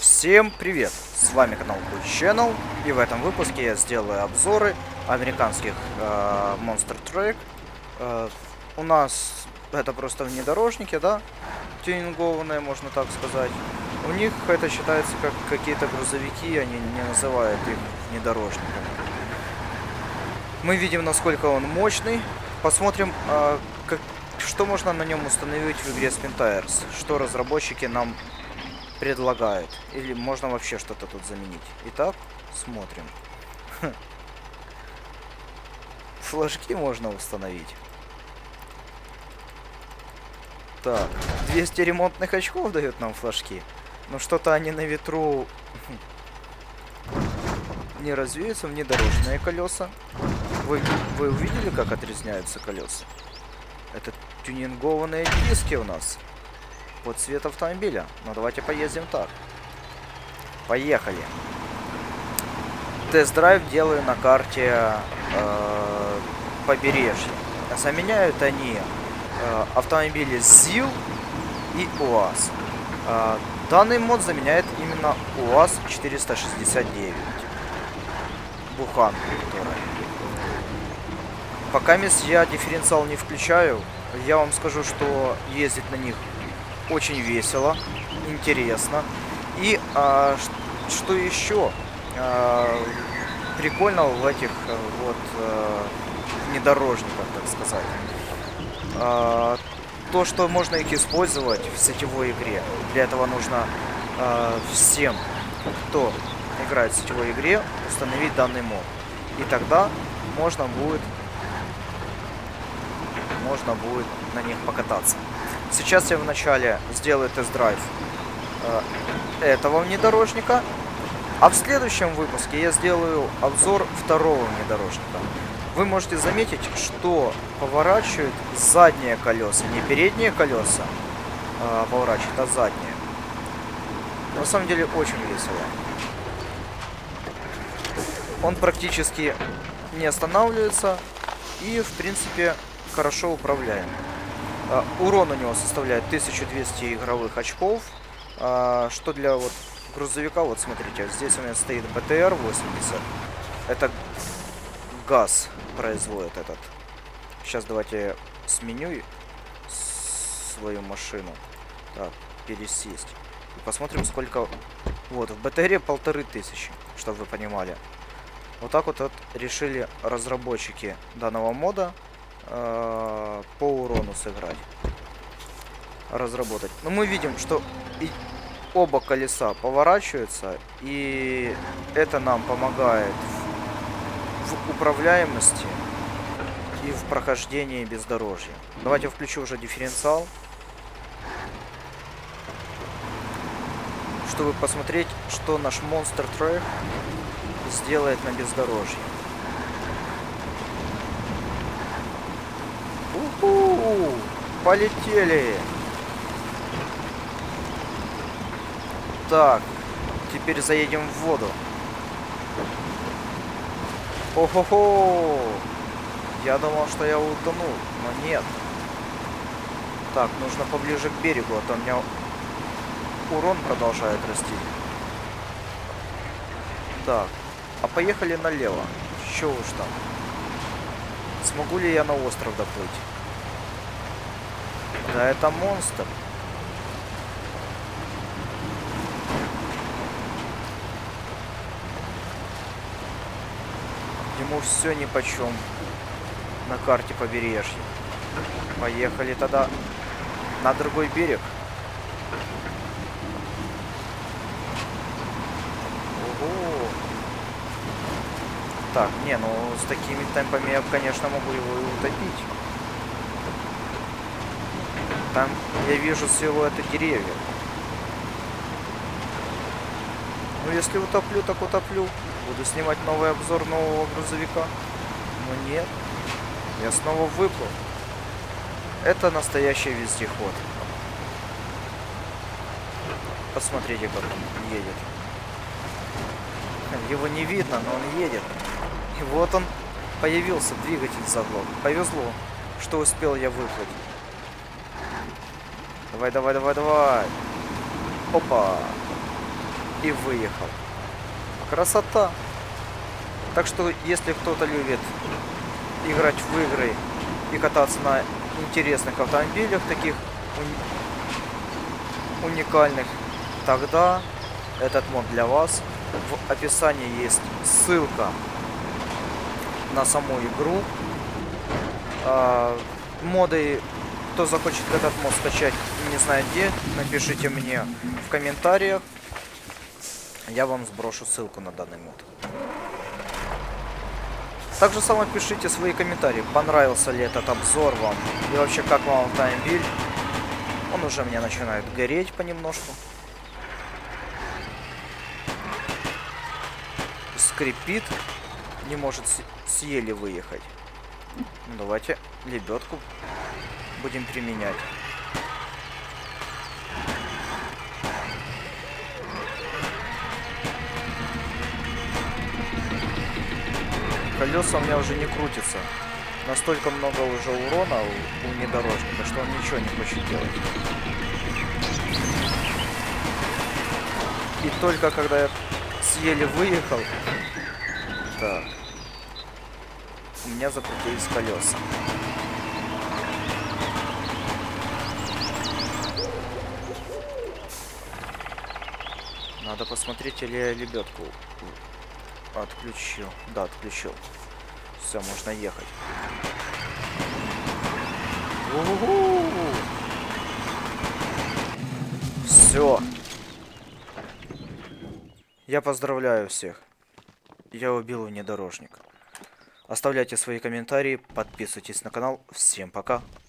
Всем привет! С вами канал Cool Channel, и в этом выпуске я сделаю обзоры американских Monster Truck. У нас это просто внедорожники, да, тюнингованные, можно так сказать. У них это считается как какие-то грузовики, они не называют их внедорожниками. Мы видим, насколько он мощный. Посмотрим, что можно на нем установить в игре Spin Tires, что разработчики нам предлагают. Или можно вообще что-то тут заменить. Итак, смотрим. Флажки можно установить. Так, 200 ремонтных очков дают нам флажки. Но что-то они на ветру не развеются. Внедорожные колеса. Вы увидели, как отрезняются колеса? Это тюнингованные диски у нас под цвет автомобиля. Но давайте поездим так. Поехали. Тест-драйв делаю на карте побережья. Заменяют они автомобили ZIL и УАЗ. Данный мод заменяет именно УАЗ 469. Буханку, которая. Пока я дифференциал не включаю, я вам скажу, что ездить на них очень весело, интересно. И что еще прикольно в этих вот внедорожниках, так сказать, то, что можно их использовать в сетевой игре. Для этого нужно всем, кто играет в сетевой игре, установить данный мод. И тогда можно будет на них покататься. Сейчас я вначале сделаю тест-драйв этого внедорожника, а в следующем выпуске я сделаю обзор второго внедорожника. Вы можете заметить, что поворачивают задние колеса, не передние колеса поворачивают, а задние. На самом деле очень весело. Он практически не останавливается и, в принципе, хорошо управляем. Урон у него составляет 1200 игровых очков, что для вот грузовика, вот смотрите, здесь у меня стоит БТР-80, это газ производит этот. Сейчас давайте сменю свою машину, так, пересесть, и посмотрим, сколько, вот, в БТРе 1500, чтобы вы понимали. Вот так вот решили разработчики данного мода по урону сыграть, разработать. Но мы видим, что оба колеса поворачиваются, и это нам помогает в управляемости и в прохождении бездорожья. Давайте включу уже дифференциал, чтобы посмотреть, что наш Monster Truck сделает на бездорожье. Полетели! Так, теперь заедем в воду. О-хо-хо! Я думал, что я утону, но нет. Так, нужно поближе к берегу, а то у меня урон продолжает расти. Так, а поехали налево. Чё уж там. Смогу ли я на остров доплыть? Да, это монстр. Ему все нипочем на карте побережья. Поехали тогда на другой берег. Ого. Так, не, ну с такими темпами я, конечно, могу его и утопить. Там я вижу силуэты деревьев. Ну, если утоплю, так утоплю. Буду снимать новый обзор нового грузовика. Но нет. Я снова выплыл. Это настоящий вездеход. Посмотрите, как он едет. Его не видно, но он едет. И вот он появился, двигатель заглох. Повезло, что успел я выплыть. Давай, давай, давай, давай. Опа. и выехал. Красота! Так что, если кто-то любит играть в игры и кататься на интересных автомобилях, таких уникальных, тогда этот мод для вас. В описании есть ссылка на саму игру. Моды, кто захочет этот мод скачать, не знаю где, напишите мне в комментариях. Я вам сброшу ссылку на данный мод. Также само пишите свои комментарии, понравился ли этот обзор вам и вообще как вам автомобиль. Он уже мне начинает гореть понемножку. Скрипит, не может с ели выехать. Ну, давайте лебедку будем применять. Колеса у меня уже не крутятся. Настолько много уже урона у внедорожника, что он ничего не хочет делать. И только когда я с ели выехал, так, у меня закрутились колеса. Надо посмотреть, или я лебедку отключил. Да, отключил. Все, можно ехать. Все. Я поздравляю всех. Я убил внедорожник. Оставляйте свои комментарии, подписывайтесь на канал. Всем пока.